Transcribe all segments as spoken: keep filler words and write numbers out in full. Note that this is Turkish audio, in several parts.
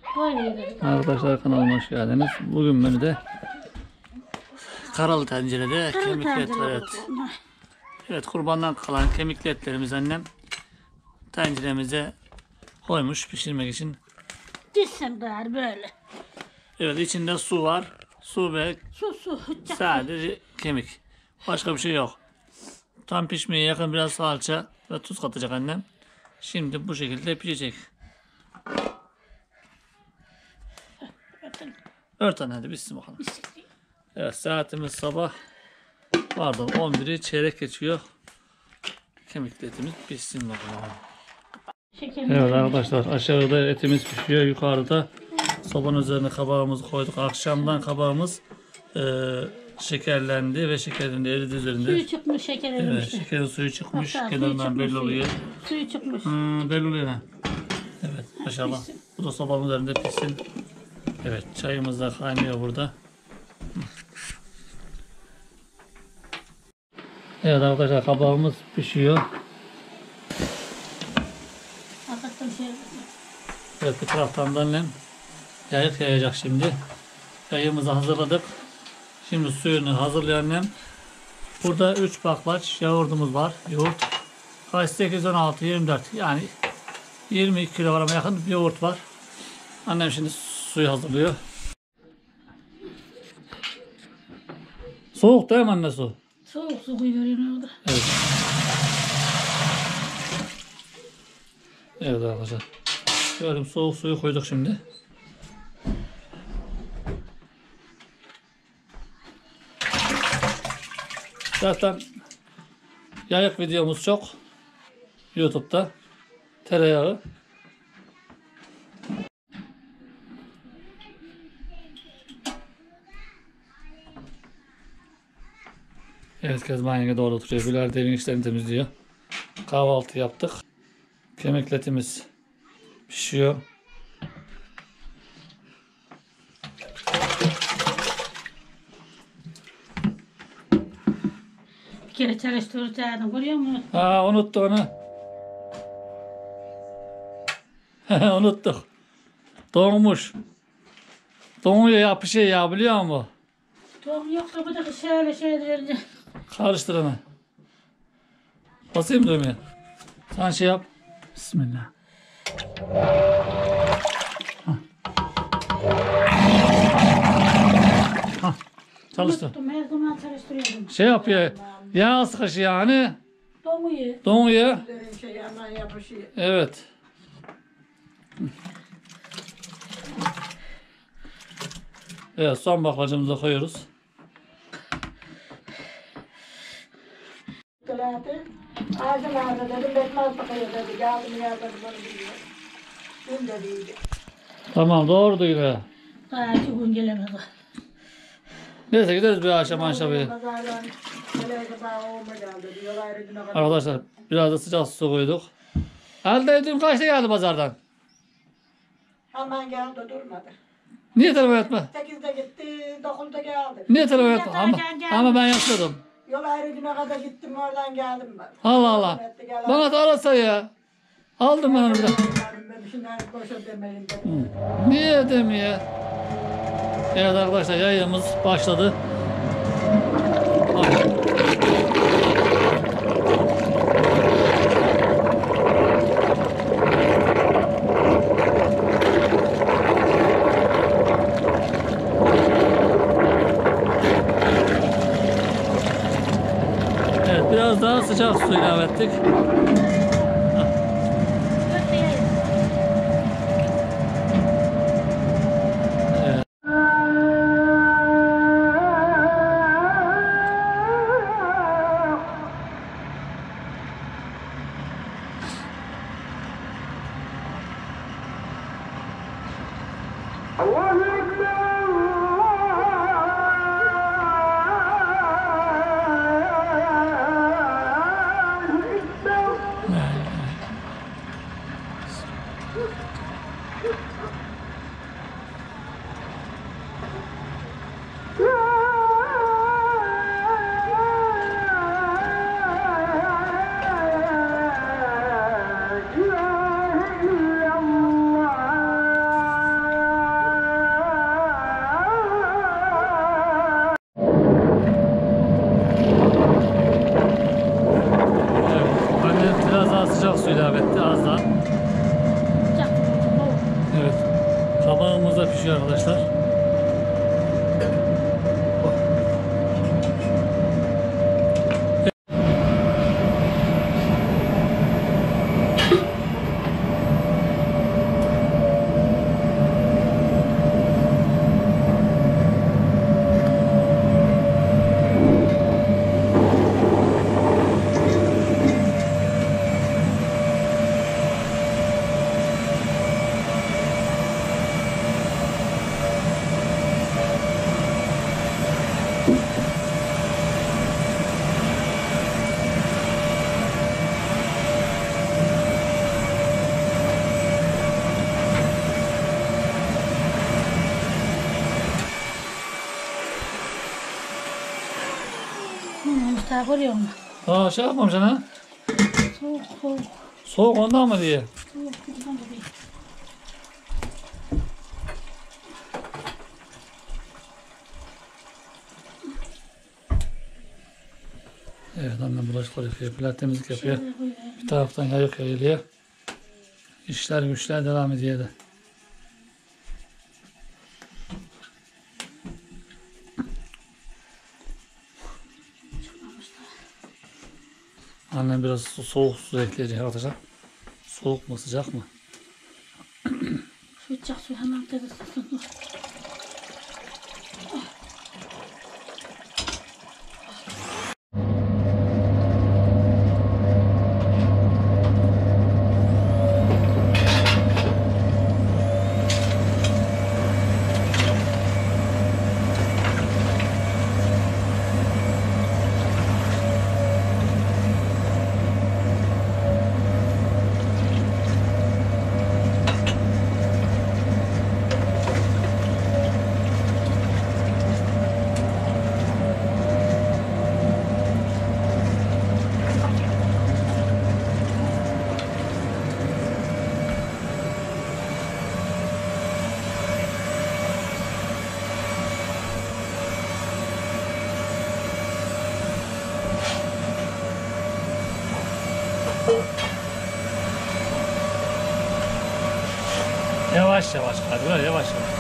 Arkadaşlar kanalıma hoş geldiniz. Bugün menüde karalı tencerede kemikli et var. Evet. Evet, kurbandan kalan kemikli etlerimizi annem tenceremize koymuş pişirmek için. Dizsem gari böyle. Evet, içinde su var. Su ve Su su. sadece kemik. Başka bir şey yok. Tam pişmeye yakın biraz salça ve tuz katacak annem. Şimdi bu şekilde pişecek. Örten hadi bitsin bakalım. Evet, saatimiz sabah pardon on biri çeyrek geçiyor. Kemikli etimiz pişsin bakalım. Evet arkadaşlar, aşağıda etimiz pişiyor, yukarıda sobanın üzerine kabağımızı koyduk. Akşamdan kabağımız e, şekerlendi ve şekerin eridi üzerinde. Suyu çıkmış, şeker erimiş. Evet, şekerin suyu çıkmış. Hatta Kenarından suyu belli çıkmış, oluyor. Suyu çıkmış. Hmm, belli oluyor ha. Evet, maşallah. Bu da sobanın üzerinde pişsin. Evet, çayımız da kaynıyor burada. Evet arkadaşlar, kabağımız pişiyor. Evet, bir taraftan da annem yayık yayacak şimdi. Yayımızı hazırladık. Şimdi suyunu hazırlıyor annem. Burada üç baklaç yoğurdumuz var. Yoğurt. Kaç sekiz, on altı, yirmi dört. Yani yirmi iki kilograma yakın bir yoğurt var. Annem şimdi suyu hazırlıyor. Soğuk değil mi anne su? Soğuk su koyuyorum orada. Evet. Evet arkadaşlar. Gördüm, soğuk suyu koyduk şimdi. Zaten yayık videomuz çok. YouTube'da. Tereyağı. Evet, Kezban yenge doğru oturuyor. Güler de evin işlerini temizliyor. Kahvaltı yaptık. Kemikli etimiz pişiyor. Bir kere çalıştıracaktım, görüyor musun? Ha, unuttu onu. Unuttuk. Donmuş. Donuyor ya, bir şey ya, biliyor musun? Tohum yoksa bu da şöyle şey verdi. Karıştır hemen. Basayım düğmeye. Sen şey yap. Bismillah. Hah. Hah. Çalıştır. Unuttum, her zaman çalıştırıyordum. Şey yapıyor. Yağ sıkışı yani. Domuyor. Donuyor. Şey hemen yapışıyor. Evet. Evet, son baklacımızı koyuyoruz. Ağzım ağrıdı dedim, bekmez bakıyor dedi. Geldim ya dedim, onu biliyor. Dün de değildi. Tamam, doğru duyuyor. Daha iki gün gelemez. Neyse, gideriz bir akşam aşağıya. Pazardan geleydi bana oğluma geldi. Yol ayrıcına kadar. Arkadaşlar, biraz da sıcak su koyduk. Elde dün kaçta geldi pazardan? Hemen geldi, durmadı. Niye telefon etme? Sekizde gitti, dokuzda geldi. Niye telefon etme? Ama, ama ben yatıyordum. Yol ayrıcına kadar gittim, oradan geldim ben. Allah Allah. Bana da arasa ya. Aldım ben onu bir de. Ben şimdi boşa demeyin dedim. Niye demiyor? Evet arkadaşlar, yayımız başladı. Hadi. Evet, biraz daha sıcak su ilave ettik. Kabağımız da pişiyor arkadaşlar. Mustafa görüyor musun? Aa şey yapmamışsın ha? Soğuk soğuk. Soğuk ondan mı diye? Soğuk buradan da değil. Evet annem bulaşıkları yıkıyor, pilav temizlik yapıyor. Şöyle koyayım. Bir taraftan yayık yayılıyor. İşler güçler devam ediyor da. Annem biraz su, soğuk su ekleyecek arkadaşlar. Soğuk mu sıcak mı? Sıcak su hemen tadı ısınsın. Yavaş yavaş hadi böyle yavaş yavaş.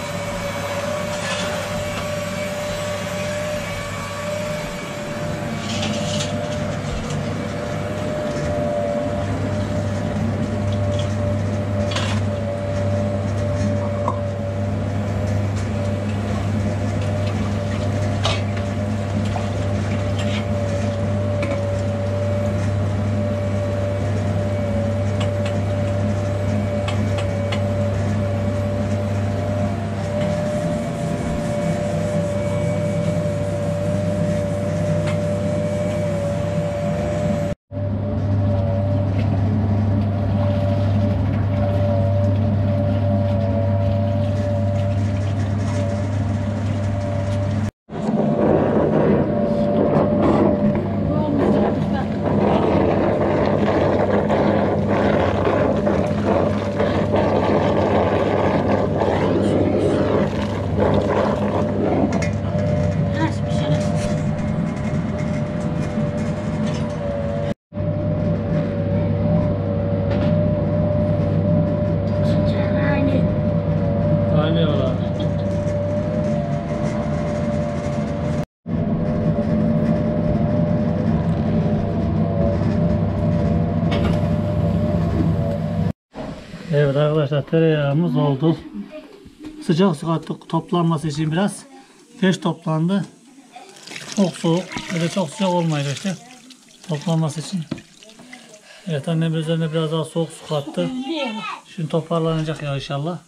Evet arkadaşlar tereyağımız oldu. Sıcak su kattık toplanması için biraz. Geç toplandı. Çok soğuk. Böyle çok sıcak olmayacak işte. Toplanması için. Evet annem üzerine biraz daha soğuk su kattı. Şimdi toparlanacak ya inşallah.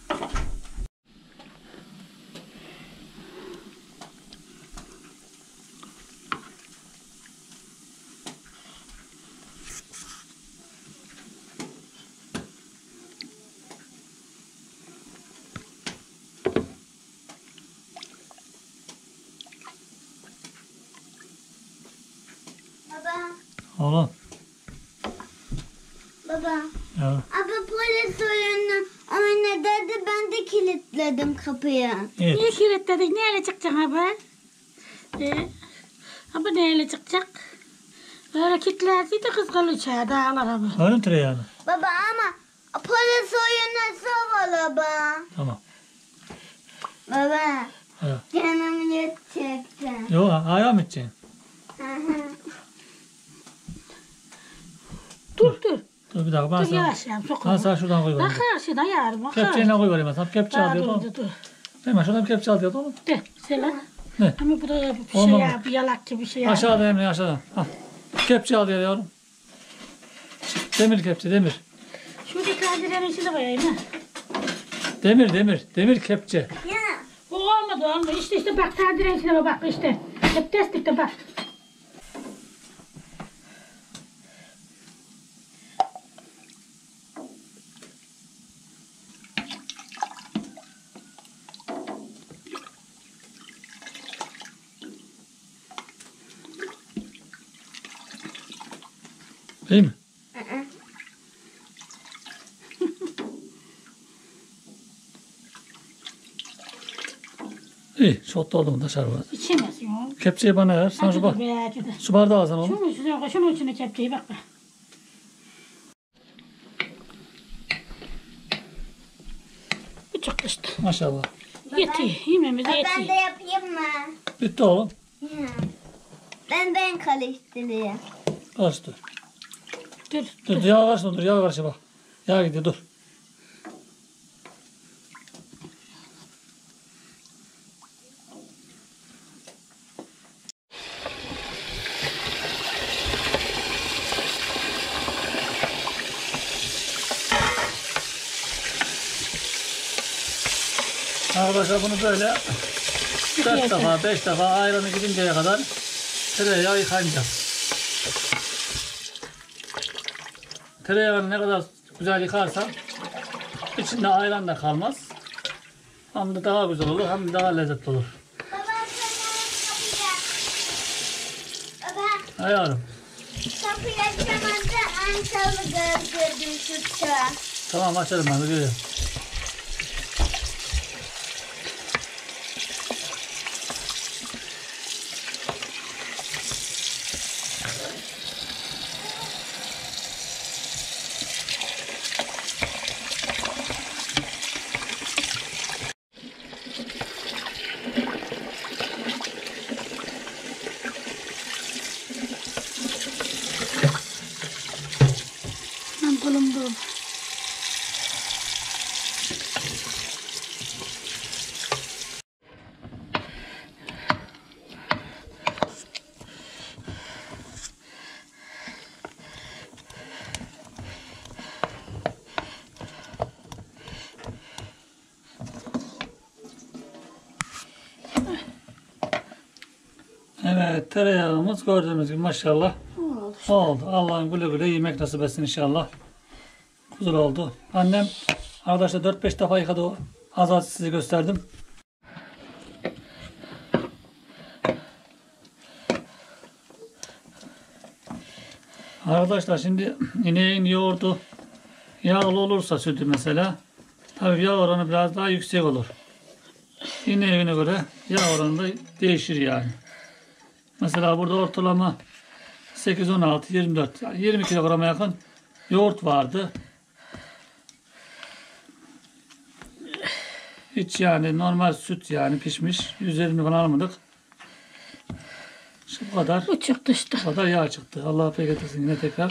Oğlum. Baba. Ya. Abi polis oyunu oyna dedi, ben de kilitledim kapıyı. Evet. Niye kilitledik? Neyle çıkacaksın abi? Ee, abi neyle çıkacak? Böyle kilitlerseydi kız kalacak dağlar abi. Öyle mi tereyağını? Baba ama polis oyunu havalı baba. Baba. Evet. Canım yetecekti. Yok ayağı mı içeceksin? Hı hı. Dur dur. Dur bir dakika ben Dur sana. yavaş yavaş Ben sokalım. sana şuradan koy Bak vereyim. karşıdan yarım. Bak Kepçeyle karşıdan. koy vereyim. Sen kepçe al Daha diyor dur oğlum. dur dur. Hemen şuradan kepçe al diyor oğlum. De Selen. Ne? Ama bu da bir şey Olmaz. ya. Bir yalak gibi bir şey ya. Aşağıda Emre aşağıdan. Al. Kepçe al diyor yavrum. Demir kepçe demir. Şurada tencerenin içine koyayım ha. Demir demir. Demir kepçe. Ya. Bu olmadı olmadı. İşte işte bak tencerenin içine bak işte. Hep destekte bak. Değil mi? İyi. Çok doldu mu dışarı var. İçemez ya. Kepçeyi bana ver. Sen şu, Hadi bak, dur be hadi. şu bardağı alsana oğlum. Şunun içine koy. Şunun içine kepçeyi bak bak. Bu çok işte. Maşallah. Yetiyor. Yememize Ben de yetiyor. yapayım mı? Bitti oğlum. Ya. Ben ben karıştırayım. Karıştır. Dur. Dur, dur yağ karıştır, dur yağ karıştır bak. Yağ gidiyor, dur. Arkadaşlar bunu böyle dört defa, beş defa ayranı gidinceye kadar tereyağı yıkanacak. Tereyağını ne kadar güzel yıkarsan içinde ayran da kalmaz. Hem de daha güzel olur, hem de daha lezzetli olur. Baba sen kapıyı. Baba Ayarım. kapıyı açamazsa Antalı gördüm tuttu. Tamam açarım ben de görüyorum. Ben kolum bu. Evet, tereyağımız gördüğünüz gibi maşallah Oldu. oldu. Allah'ın güle güle yemek nasip etsin inşallah. Güzel oldu. Annem arkadaşlar dört beş defa yıkadı o. Az az size gösterdim. Arkadaşlar şimdi ineğin yoğurdu yağlı olursa sütü mesela tabii yağ oranı biraz daha yüksek olur. İneğine göre yağ oranı da değişir yani. Mesela burada ortalama sekiz on altı yirmi dört yani yirmi kilograma yakın yoğurt vardı. Hiç yani normal süt yani pişmiş. Üzerini falan almadık. İşte bu kadar. Bu çıktı işte. Bu kadar yağ çıktı. Allah bereket versin yine tekrar.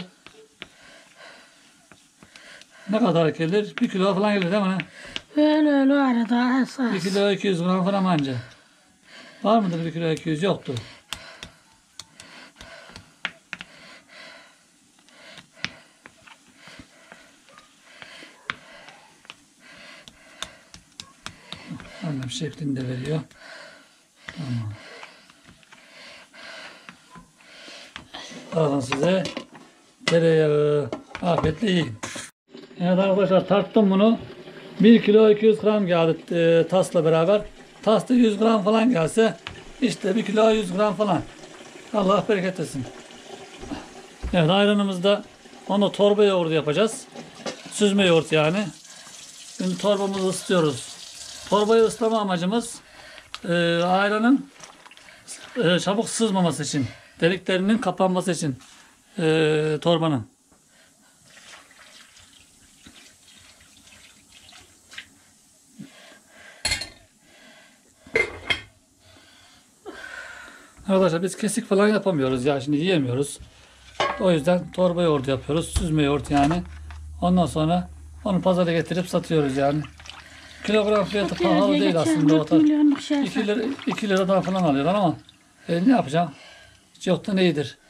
Ne kadar gelir? Bir kilo falan gelir değil mi? Ne? Öyle öyle arada esas. Bir kilo iki yüz gram falan anca. Var mıdır bir kilo iki yüz? Yoktu. Annem şeklinde veriyor. Tamam. Alın size tereyağı. Afiyetle yiyin. Evet arkadaşlar tarttım bunu. bir kilo iki yüz gram geldi e, tasla beraber. Tasla yüz gram falan gelse işte bir kilo yüz gram falan. Allah bereket etsin. Evet ayranımızda onu torba yoğurdu yapacağız. Süzme yoğurt yani. Şimdi torbamızı ısıtıyoruz. Torbayı ıslama amacımız e, ayranın e, çabuk sızmaması için. Deliklerinin kapanması için e, torbanın. Arkadaşlar biz kesik falan yapamıyoruz ya, şimdi yiyemiyoruz. O yüzden torba yoğurdu yapıyoruz. Süzme yoğurt yani. Ondan sonra onu pazara getirip satıyoruz yani. Kilogram fiyatı pahalı değil aslında. O tarz iki lira, iki liradan falan alıyorlar ama e, ne yapacağım? Hiç yoktan iyidir.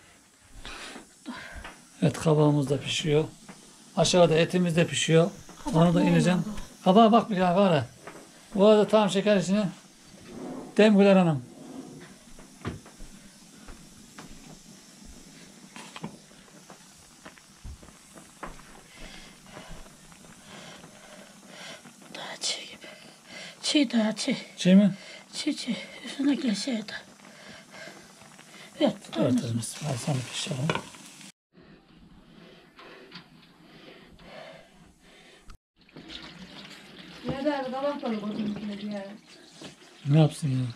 Evet, kabağımız da pişiyor. Aşağıda etimiz de pişiyor. Onu da ineceğim. Kabağa bak bir ya var ya. Bu arada tam şeker içine. Dem Güler Hanım. Daha çiğ gibi. Çiğ daha çiğ. Çiğ mi? Çiğ çiğ. Üstündeki şey de. Evet. Evet, biz sana pişirelim. Nerede dalak balık odun diye. Ne yapsın ya?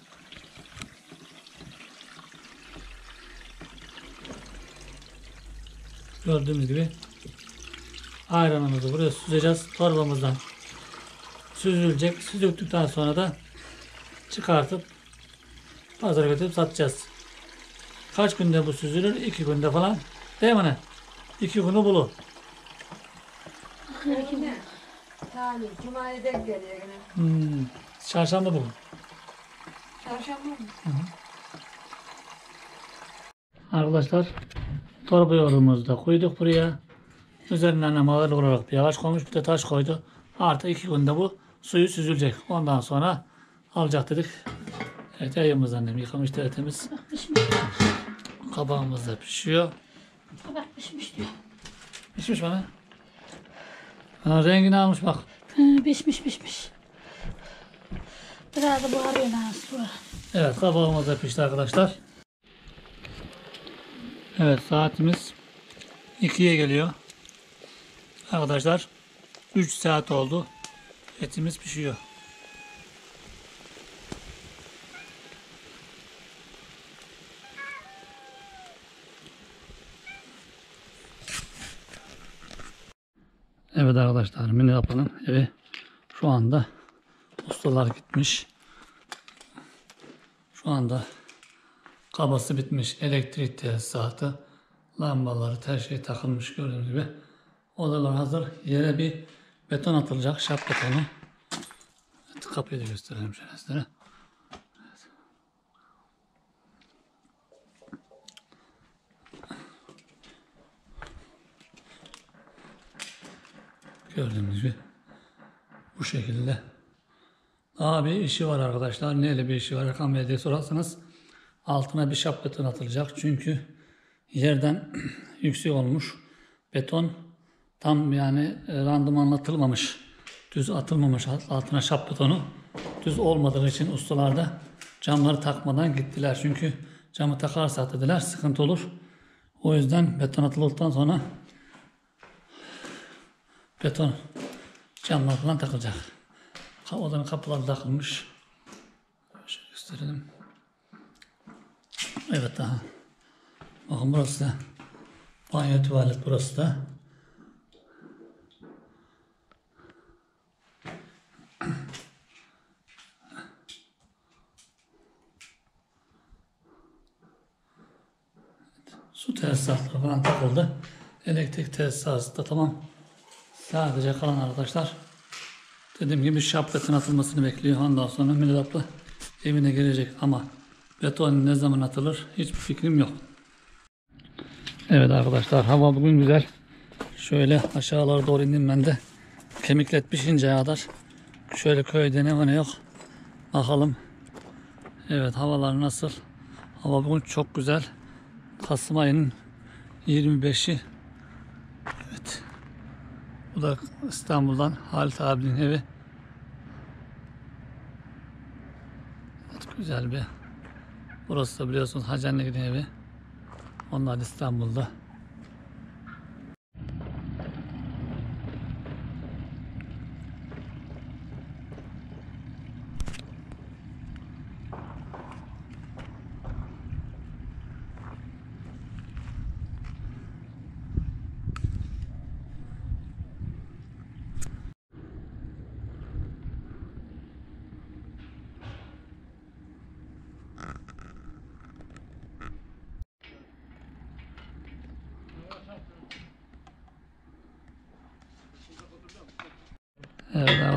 Gördüğünüz gibi ayranımızı buraya süzeceğiz. Torbamızdan süzülecek. Süzüldükten sonra da çıkartıp pazara götürüp satacağız. Kaç günde bu süzülür? İki günde falan. Değil mi ne? İki günü bulur. Yine. Yani Cuma'ya denk geliyor yine. Hmm. Çarşamba bugün. Çarşamba mı? Arkadaşlar torba yoğurdumuzu da koyduk buraya. Üzerine annem ağırlık olarak bir ağaç koymuş, bir de taş koydu. Artık iki günde bu suyu süzülecek. Ondan sonra alacak dedik. Evet, yayımız annem yıkamış tertemiz. Pişmiş. Kabağımız da pişiyor. Kabak pişmiş diyor. Pişmiş bana. Ha, rengini almış bak. Hı, pişmiş pişmiş. Biraz da buharıyor nasıl var. Evet, kabağımız da pişti arkadaşlar. Evet, saatimiz ikiye geliyor. Arkadaşlar üç saat oldu. Etimiz pişiyor. Evet arkadaşlar, Mine Apa'nın evi şu anda ustalar gitmiş. Şu anda kabası bitmiş, elektrik tesisatı, lambaları, her şey takılmış gördüğünüz gibi. Odalar hazır. Yere bir beton atılacak, şap betonu. Evet, kapıyı da gösterelim şöyle sizlere. Evet. Gördüğünüz gibi bu şekilde. Daha bir işi var arkadaşlar. Neyle bir işi var? Erkan Bey diye sorarsanız altına bir şap beton atılacak. Çünkü yerden yüksek olmuş. Beton tam yani randımanla atılmamış. Düz atılmamış altına şap betonu. Düz olmadığı için ustalar da camları takmadan gittiler. Çünkü camı takarsa dediler sıkıntı olur. O yüzden beton atıldıktan sonra beton camlar falan takılacak. Odanın kapıları takılmış. Şöyle gösterelim. Evet daha. Bakın burası da banyo tuvalet, burası da. Su tesisatları falan takıldı. Elektrik tesisatı da tamam. Sadece kalan arkadaşlar dediğim gibi şap beton atılmasını bekliyor. Ondan sonra Mine abla evine girecek ama beton ne zaman atılır hiçbir fikrim yok. Evet arkadaşlar, hava bugün güzel. Şöyle aşağılara doğru indim ben de. Kemiklet pişinceye kadar. Şöyle köyde ne var ne yok. Bakalım. Evet, havalar nasıl? Hava bugün çok güzel. Kasım ayının yirmi beşi. Evet. Bu da İstanbul'dan Halit abinin evi. Evet, güzel bir. Burası da biliyorsunuz Hacı Anne'nin evi. Onlar İstanbul'da.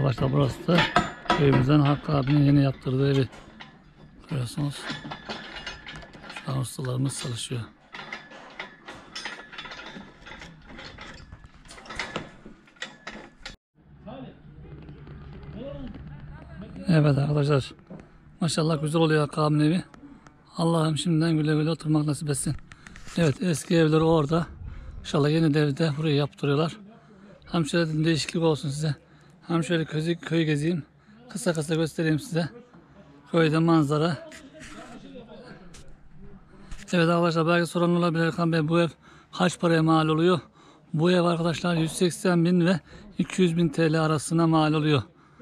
arkadaşlar burası da köyümüzden Hakkı abinin yeni yaptırdığı evi. Görüyorsunuz. Şu an ustalarımız çalışıyor. Evet arkadaşlar. Maşallah güzel oluyor Hakkı abinin evi. Allah'ım şimdiden güle güle oturmak nasip etsin. Evet, eski evleri orada. İnşallah yeni de evde burayı yaptırıyorlar. Hem şöyle değişiklik olsun size. Hem şöyle köyü, köyü gezeyim. Kısa kısa göstereyim size. Köyde manzara. Evet arkadaşlar, belki soran olabilir, Erkan Bey bu ev kaç paraya mal oluyor? Bu ev arkadaşlar yüz seksen bin ve iki yüz bin T L arasına mal oluyor.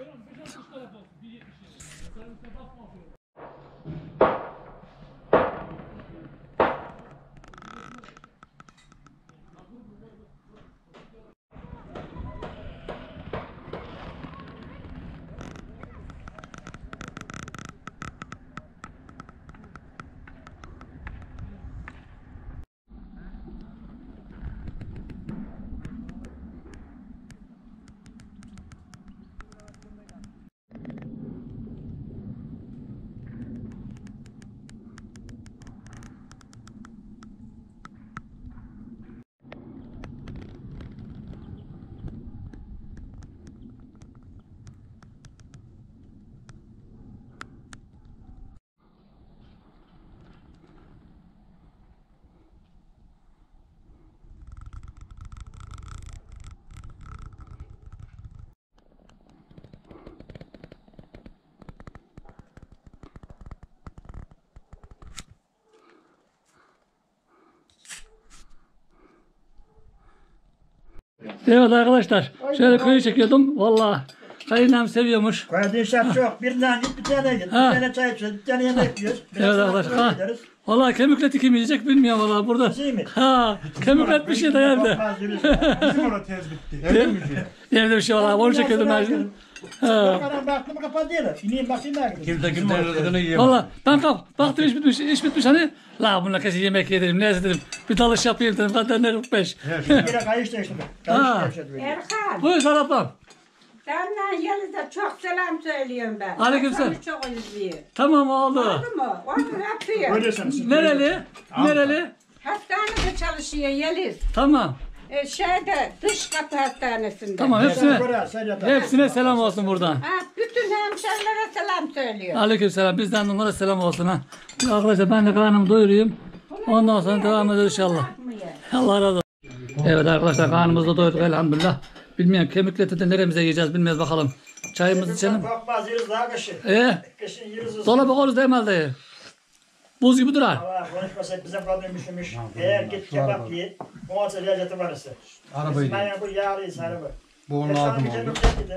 Evet arkadaşlar, şöyle köyü çekiyordum. Vallahi kayınlam seviyormuş. Kardeşler çok. Birinden git, bir tane git. Bir Ha. tane çay içiyoruz, bir tane yemek yiyoruz. Evet arkadaşlar. Ha. Gideriz. Vallahi kemiklet kim yiyecek bilmiyorum vallahi burada. Şey mi? Ha, kemiklet bir şey de evde. Bizim orada tez bitti. Evde mi? Evde bir şey vallahi onu çekiyordum ben şimdi. Ha. Bakalım baktım kapat diyelim. İneyim bakayım ben. Kimse kimsenin rızkını yiyemez. Vallahi ben kalk, baktım iş bitmiş, iş bitmiş hani. La bununla kesin yemek yedim, neyse dedim. Bir dalış yapayım dedim, zaten ne kırk beş. Bir kere kayış değiştirdim. Ha. Kayış değiştirdim. Erkan, Buyur Sarap'ım. senden Yeliz'e çok selam söylüyorum ben. Aleykümselam. Seni çok izliyor. Tamam oldu. Oldu mu? Onu yapıyor. Öylesiniz. Nereli? Nereli? Hastanede çalışıyor Yeliz. Tamam. E, şeyde, dış kapı hastanesinde. Tamam hepsine. Hepsine. Hepsine selam olsun buradan. Ha, bütün hemşerilere selam söylüyor. Aleykümselam. Bizden de onlara selam olsun ha. Arkadaşlar ben de karnımı doyurayım. Ondan sonra devam ederiz inşallah. Allah razı olsun. Evet arkadaşlar, karnımızı da doyduk elhamdülillah. Bilmiyorum kemikle de neremize yiyeceğiz bilmiyoruz bakalım. Çayımızı içelim. Korkmaz yeriz daha kışın. Ee, Kışın yeriz. dolabı koruz değil mi halde? Buz gibi durar. Allah konuşmasak bize kadın üşümüş. Eğer git kebap ye. O olsa lezzeti varsa. Arabayı Ben bu yağlıyız araba. Bu onun lazım oldu.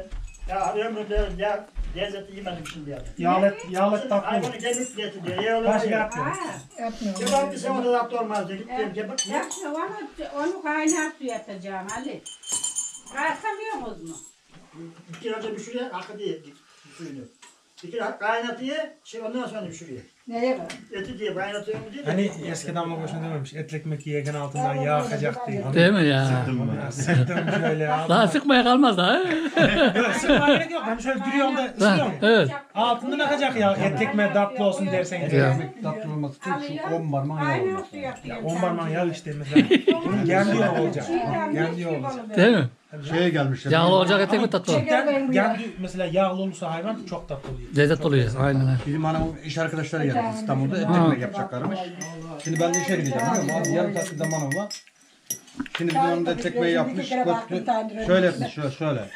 Ya ömrümde ya lezzeti yemedim şimdi ya. Yağlı, yağlı tatlı. Hayvanı kemik lezzetli diyor. Ye Başka olur ya. yapmıyor. Kebap bir zaman da zaptı olmaz diyor. Gittim kebap ye. Yapma onu, onu kaynar su yapacağım Ali. Kaysamıyor mu? Bir kere önce pişiriyor, arka diye suyunu. Bir kere kaynatıyor, şey ondan sonra pişiriyor. Neye bak? Eti diye kaynatıyor mu diye. Hani eski damla boşuna dememiş. Etli ekmek yiyken altından yağ akacak diye. Değil mi ya? Sıktım şöyle Daha altından. sıkmaya kalmaz da. Yok sıkmaya gerek yok. Hani şöyle bir yolda Ha, ısırıyor mu? evet. Altından akacak ya. Etli ekmeğe tatlı olsun dersen. Ya. Tatlı olması için şu on parmağın yağ Kaynar olması. su yapıyorum. On parmağın yağ işte mesela. Bunun kendi yağı olacak. Kendi yağı olacak. Değil mi? Şeye gelmişler. Yağlı olacak etek mi tatlı? Cidden kendi mesela yağlı olursa hayvan çok tatlı oluyor. Lezzet oluyor. Aynen öyle. Bizim hanımın iş arkadaşları geldi İstanbul'da et ekmek yapacaklarmış. Şimdi ben de işe gideceğim biliyor musun? Abi yarım saat bir zamanım var. Şimdi bizim hanım da et ekmeği yapmış. Götürdü. Şöyle yapmış şöyle şöyle.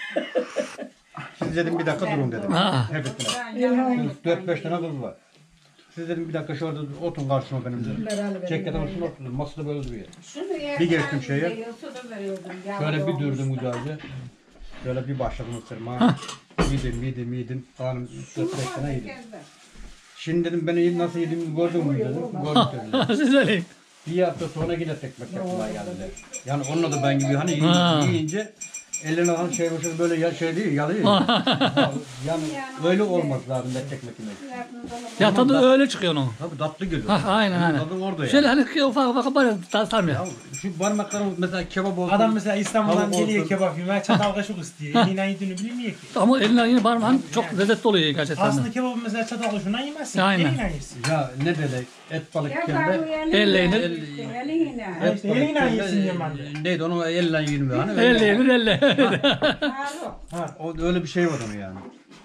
Siz dedim bir dakika durun dedim. Ha. Hep ettiler. dört beş tane kız var. Siz dedim bir dakika şurada oturun karşıma benim dedim. Çekyatın üstüne oturdum. Masada böyle duruyor. Bir geçtim şeye. Şöyle bir durdum güzelce. Şöyle bir başladım ısırmaya. Yedim yedim yedim. Karnım dört beş tane yedim. Şimdi dedim beni nasıl yediğimi gördün mü dedim. Gördüm dedim. Siz söyleyin. Bir hafta sonra yine tekmek yaptılar geldiler. Yani onunla da ben gibi hani Ha. yiyince Eline alan şey uçun böyle ya şey değil, yalıyor. Yani öyle olmaz lazım et ekmek yemek. Ya tadı öyle çıkıyor onun. Tabii tatlı geliyor. Ha, aynen aynen. Tadı orada ya. Şöyle hani ufak ufak böyle sarmıyor. Ya şu parmakları mesela kebap olsun. Adam mesela İstanbul'dan Tavuk geliyor olsun. kebap yemeye çatal kaşık istiyor. Elinden yediğini bilmiyor ki. Ama eline yine parmağın çok lezzetli oluyor gerçekten. Aslında kebabı mesela çatal kaşığından yemezsin. Aynen. Elinden yersin. Ya ne dedik? Et balık Ya kembe. Elle yenir. Eline. Ha işte elinden yersin diyorum ben de. Neydi onun elle yirmi hani. Elle yenir elle. Alo. O öyle bir şey var onun yani.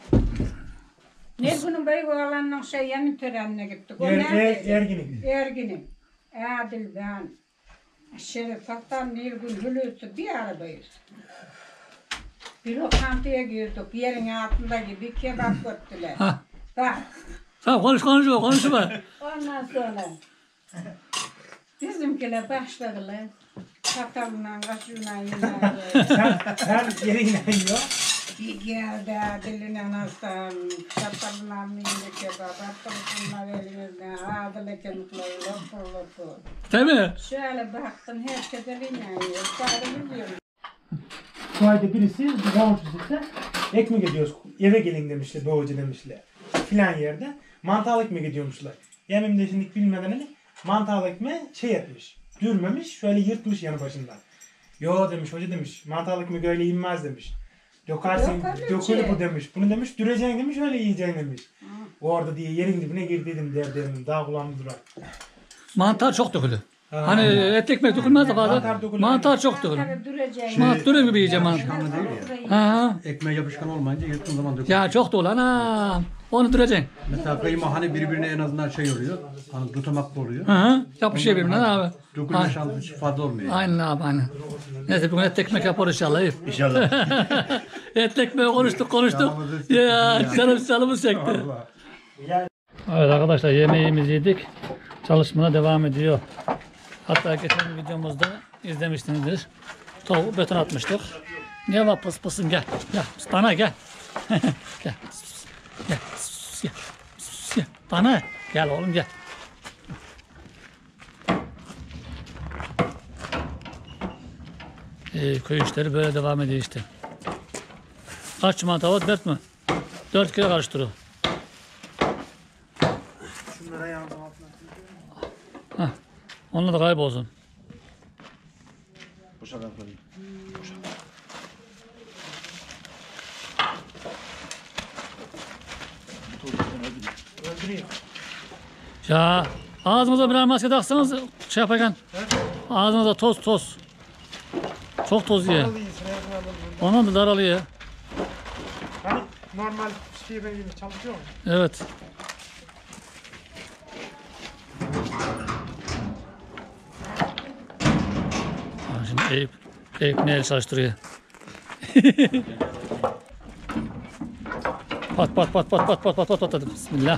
Ne bunun büyük oğlanın şey yemin törenine gittik. O Er, er, neredeydi? erginim. Ergin'im. Adil ben. Şerif Faktan Nilgün Hulusi bir arabayız. Bir lokantaya girdik. Yerin altındaki bir kebap götürdüler. Ha. Bak. Tamam konuş konuşma konuşma. Ondan sonra bizimkiler başladılar. Çatalından, kaşığından yine. Sen, sen yerinden yiyor. Bir geldi Adil'in anasından, çatalından yine kebap. Attım bunlar elimizden. Ağzıyla kemikleri lopur lopur. Değil mi? Şöyle baktım herkes elinden yiyor. Sarı biliyorum. Bu ayda birisi bir komşusu ise ekmek ediyoruz. Eve gelin demişler, doğucu demişler. Filan yerde mantarlı ekmek ediyormuşlar. Yemim de şimdi bilmeden hani mantarlı ekmeği şey yapmış. Dürmemiş, şöyle yırtmış yanı başından. Yo demiş, hoca demiş, mantarlı ekmek öyle yenmez demiş. Dökersin, Yok öyle dökülü şey. bu demiş. Bunu demiş, düreceksin demiş, öyle yiyeceksin demiş. Orada diye yerin dibine girdiydim derdim, dağ kulağımı durar. Mantar çok dökülü. Ha. Hani et ekmek dökülmez de fazla. Mantar dökülür. Mantar çok dökülü. Tabii duracağım. Mantar gibi yiyeceğim mantar. Ha. Ekmeğe yapışkan olmayınca yırttığın zaman dökülüyor. Ya çok dolu ana. Onu duracaksın. Mesela kıyma hani birbirine en azından şey oluyor. Hani tutamaklı oluyor. Hı hı. Yapışıyor birbirine abi. Dökülme Ay- şansı fazla olmuyor. Yani. Aynen abi aynen. Neyse bugün et ekmek yapar inşallah. İnşallah. Et ekmeği konuştuk konuştuk. Ya canım canımız çekti. Evet arkadaşlar yemeğimizi yedik. Çalışmaya devam ediyor. Hatta geçen videomuzda izlemişsinizdir. Tavuğu beton atmıştık. Ne var pıs pısın gel. Gel bana gel. gel. Gel. Gel. Gel. Bana gel oğlum gel. Ee, köy işleri böyle devam ediyor işte. Kaç çuman tavuk? Dört mü? Dört kilo karıştırıyor. Şunlara yandım altına. Hah. Onunla da kaybolsun. Öldürüyor. Ya ağzınıza birer maske taksanız şey yaparken ağzınıza toz toz. Çok toz yiyor. Ondan da daralıyor. Hani normal şey ben gibi çalışıyor mu? Evet. Ha, şimdi Eyüp, Eyüp ne el çalıştırıyor? pat pat pat pat pat pat pat pat pat pat. Bismillah.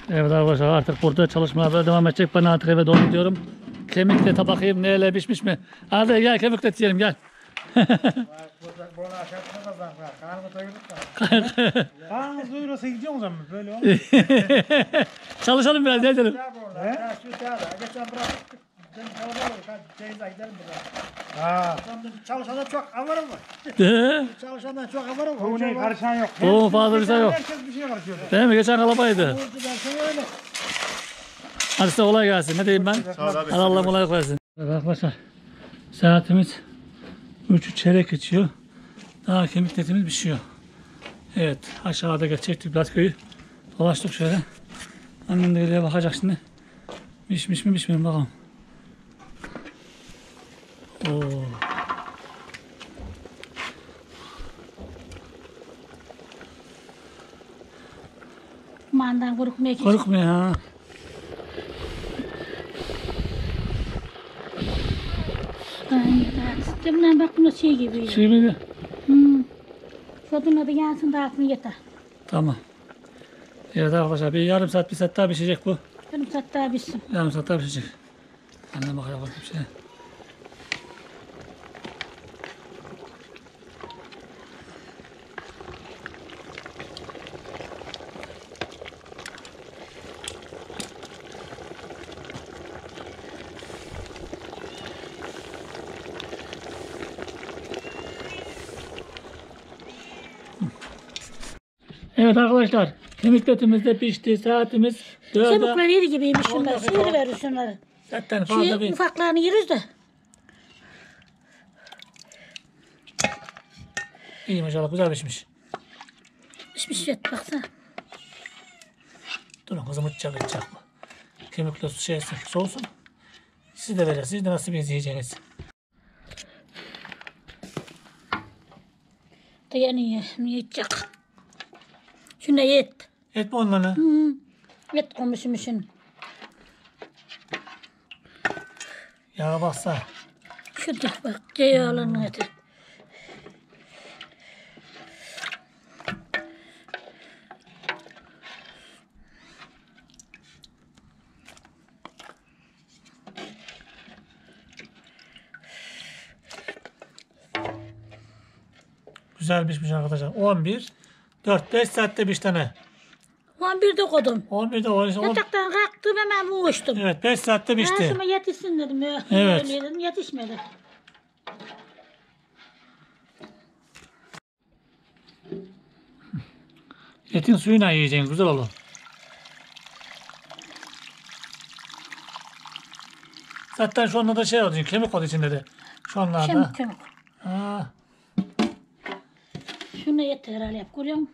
Evet arkadaşlar artık burada çalışmaya böyle devam edecek. Ben artık eve doğru gidiyorum. Kemikle tabakayım neyle pişmiş mi? Hadi gel kemikle yiyelim gel. Karnınız doyurursa gidiyor o zaman böyle olur. Çalışalım biraz ne edelim. Ha. Çalışandan çok haberim var. He? Çalışandan çok haberim var. Bu ne karışan yok. Oo, fazla bir şey yok. Herkes bir şey karışıyor. Değil mi? Geçen kalabaydı. Ben öyle. Hadi size kolay gelsin. Ne diyeyim ben? Hadi Allah kolay versin. Evet arkadaşlar. Saatimiz üçü çeyrek geçiyor. Daha kemik etimiz pişiyor. Evet. Aşağıda geçecektik Blatköy'ü. Dolaştık şöyle. Annem de geriye bakacak şimdi. Pişmiş mi pişmiyor mu bakalım. Oo. Mandan korkmaya geçti. Korkmuyor ha. Demden bak buna şey gibi. Şey miydi? Hmm. Şodun adı yansın da altını yeter. Tamam. Evet arkadaşlar bir yarım saat bir saat daha pişecek bu. Benim saat daha bitsin. Yarım saat daha pişecek. Annem bakıyor bir şey. Evet arkadaşlar, kemik etimiz de pişti, saatimiz dörde. Çabuklar yeri gibiymiş şunlar. Sıyırı verir şunları. Zaten fazla Şey, bir. ufaklarını yeriz de. İyi maşallah, güzel pişmiş. Pişmiş et baksana. Durun kızım uçacak uçacak bu. Kemikle su şey soğusun. Siz de vereceksiniz, siz de nasıl bir yiyeceğiniz. Dayanıyor, yiyecek. Şuna et. Et mi onları? Hı. Et koymuşmuşsun. Yağa baksa. Şurada bak, ceyalanın eti. Güzel pişmiş arkadaşlar. on bir, dört, beş saatte bir tane. on birde koydum. on birde on, on, Yataktan kalktım hemen boğuştum. evet beş saatte Ben pişti. şuna yetişsin dedim. Ya. Evet. Öyle dedim, yetişmedi. Etin suyuna yiyeceksin, güzel olur. Zaten şu anda da şey oldu, kemik oldu içinde de. Şu anlarda. Kemik kemik. Ha, Şuna yeter herhalde yap, görüyor musun?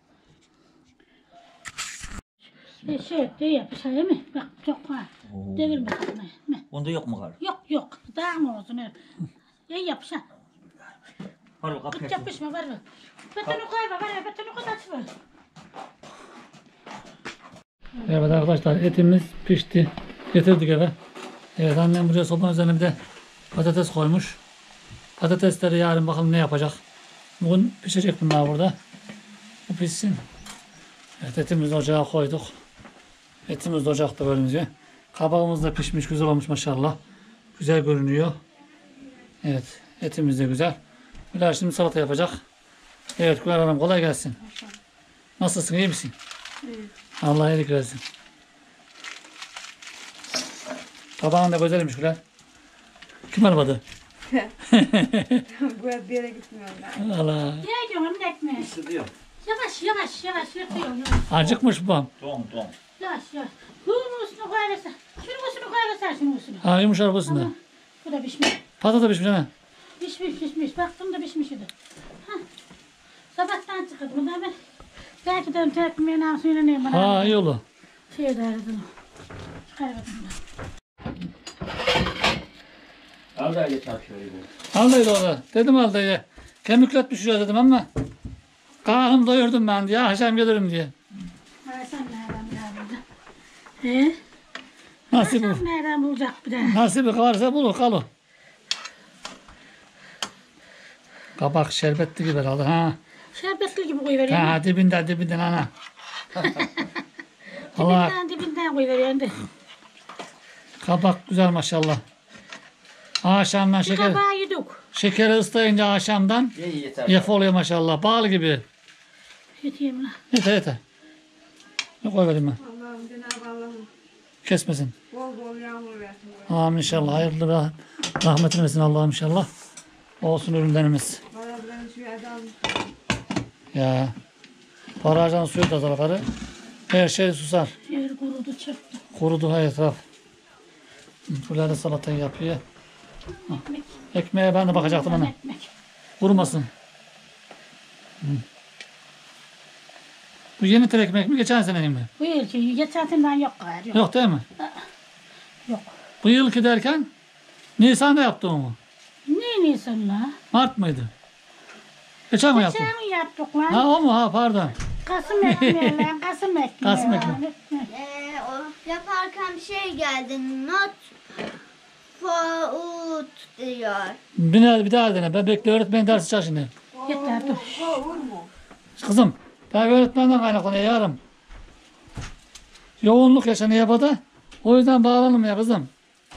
E şey, şey yap, şey mi? Bak çok var. Devirme sana. Ne? Onda yok mu kar? Yok yok, daha mı olsun? öyle. İyi yap sen. Var o Kıt kapı. yapışma, var mı? Betonu koyma, var ya, betonu koy açma. evet arkadaşlar etimiz pişti. Getirdik eve. Evet annem buraya sobanın üzerine bir de patates koymuş. Patatesleri yarın bakalım ne yapacak. Bugün pişecek bunlar burada. Bu pişsin. Evet etimizi ocağa koyduk. Etimiz de ocakta gördüğünüz gibi. Kabağımız da pişmiş, güzel olmuş maşallah. Güzel görünüyor. Evet etimiz de güzel. Güler şimdi salata yapacak. Evet Güler Hanım kolay gelsin. Nasılsın, iyi misin? Allah iyilik versin. Tabağın da güzelmiş Güler. Kim almadı? Bu bir yere gitmiyorum ben. Allah. Ne diyorsun onun ekmeği? Isıtıyor. Yavaş yavaş yavaş yırtıyorum. Acıkmış bu. Don don. Yavaş yavaş. Bunun üstüne koyarsan. Şunun üstüne koyarsan şunun üstüne. Ha yumuşar bu üstünde. Bu da pişmiş. Patates da pişmiş ha. Pişmiş pişmiş. Baktım da pişmiş idi. Hah. Sabahtan çıkırdım. Bunu da ben. Belki de tekmeğin ağzıyla neyim bana. Ha iyi oldu. Şey derdim. Çıkarmadım da. Al da öyle çalışıyor. Aldaydı orada. Dedim aldaydı. Kemiklet pişiriyor dedim ama. Karnım doyurdum ben diye. Akşam gelirim diye. Ha sen nereden geldin? He? Nasip, Sen nereden bulacak bir de? nasibi varsa bulur kalır. Kabak şerbetli gibi herhalde ha. Şerbetli gibi koyuvereyim. Ha dibinde dibinden ana. Allah Dibinden dibinden koyuveriyorsun de. kabak güzel maşallah. Akşamdan Bir şeker, kabağı yedik. şekeri ıslayınca akşamdan İyi yeter. yaf oluyor maşallah. Bal gibi. Yeteyim lan. Yeter yeter. Ne koy vereyim ben. Allah'ım Cenab-ı Allah'ım Kesmesin. bol bol yağmur versin. Amin inşallah. Hayırlı rah rahmet eylesin Allah'ım inşallah. Olsun ürünlerimiz. Bana ben şu yerden almış. Ya. Barajdan suyu da zararı. Her şey susar. Yer kurudu çöktü. Kurudu her etraf. Şöyle de salatayı yapıyor. Ekmek. Ekmeğe ben de bakacaktım ana. Ekmek. Kurumasın. Hı. Bu yeni tel ekmek mi? Geçen senenin mi? Bu yılki geçen seneden yok gayrı. Yok. Yok değil mi? Yok. Bu yılki derken Nisan'da yaptın mu? Ne Nisan la? Mart mıydı? Geçen mi yaptın? Geçen yaptık lan. Ha o mu? Ha pardon. Kasım ekmeği lan. Kasım ekmeği. Kasım lan. ekmeği. Ee, o yaparken bir şey geldi. Not food diyor. Bir, daha- bir daha dene. Ben bekle öğretmen dersi çal şimdi. Yeter dur. Kızım ben öğretmenden kaynaklanıyor yarım. Yoğunluk yaşanıyor yapada. O yüzden bağlanmıyor kızım.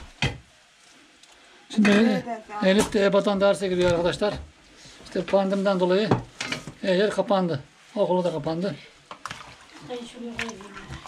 Şimdi Elif de EBA'dan derse giriyor arkadaşlar. İşte pandemiden dolayı her yer kapandı. Okulu da kapandı. Ay şuraya koyayım.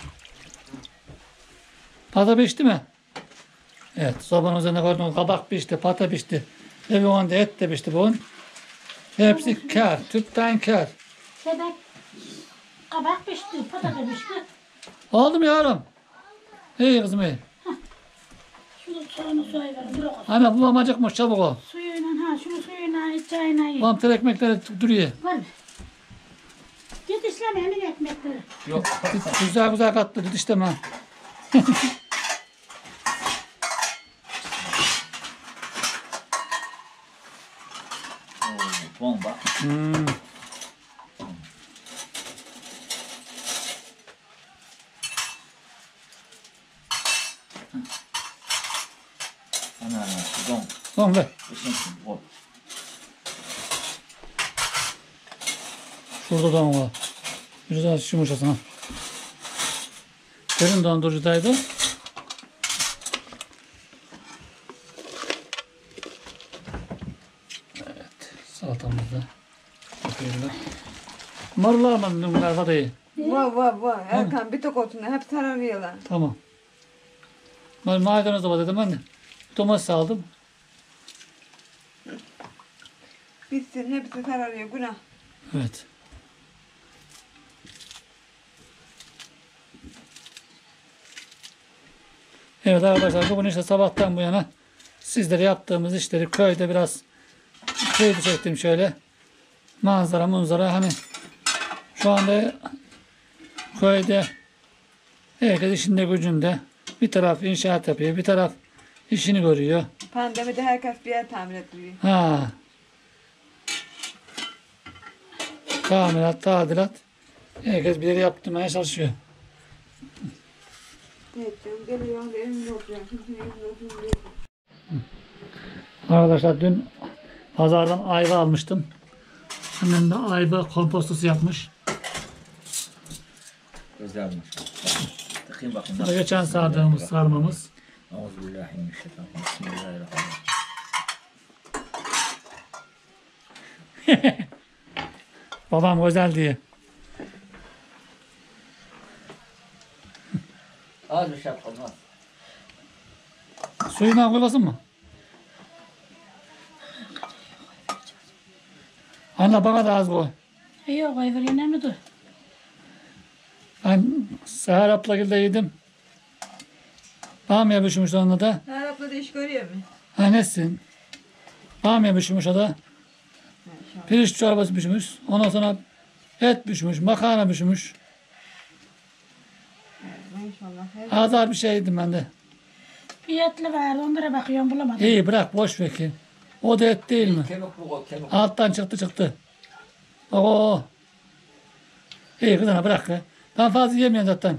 Pata pişti mi? Evet. Sobanın üzerine koydum. Kabak pişti, pata pişti. Evi onda et de pişti bugün. Hepsi kar. Tüpten kar. Şebek. Kabak pişti. Patates pişti. Oldu mu yavrum? İyi kızım iyi. Şunu suyunu soyuver. Dur o. Anne bu amacıkmış çabuk ol. Suyuyla ha şunu suyuna çayına ye. Babam tel ekmekleri duruyor. Var mı? Git işleme emin ekmekleri. Yok. Güzel güzel kattı didişleme. Oo, bomba. Hmm. Ana, don. Tamam be. Isınsın. Bol. Şurada don var. Biraz yumuşasın ha. Derin dondurucudaydı. Evet. Salatamız da. Bakıyorlar. Marullar mı bunlar hadi. Vay vay vay. Erkan bir tok otunu hep sararıyorlar. Tamam. Ben maydanoz da var dedim ben de. Domates aldım. Bitsin hepsi sararıyor günah. Evet. Evet arkadaşlar bugün işte sabahtan bu yana sizlere yaptığımız işleri köyde biraz köyde çektim şöyle. Manzara munzara hani şu anda köyde herkes işinde gücünde. Bir taraf inşaat yapıyor, bir taraf işini görüyor. Pandemide herkes bir yer tamir ettiriyor. Ha. Tamirat, tadilat. Herkes bir yere yaptırmaya çalışıyor. Evet canım geliyor evim yok ya. Kimsenin evinde oturuyor. Arkadaşlar dün pazardan ayva almıştım. Annem de ayva kompostosu yapmış. Güzelmiş. Tıkayım bakayım. Bu da geçen sardığımız sarmamız. Euzubillahimineşşeytanirracim. Bismillahirrahmanirrahim. Babam özel diye. Az bir şey yapalım. Suyuna koymasın mı? Anne bana da az koy. E yok ay vereyim mi dur. Ben Seher abla yedim. Bamya pişirmiş onunla da. Her abla da iş görüyor mu? Ha nesin? Bamya pişirmiş o da. Pirinç çorbası pişirmiş. Ondan sonra et pişirmiş, makarna pişirmiş. İnşallah. Azar bir şey yedim ben de. Bir etli var onlara bakıyorum bulamadım. İyi bırak boş ver ki. O da et değil mi? Kemik bu o kemik. Alttan çıktı çıktı. Oo. İyi kızına bırak ya. Ben fazla yemiyorum zaten.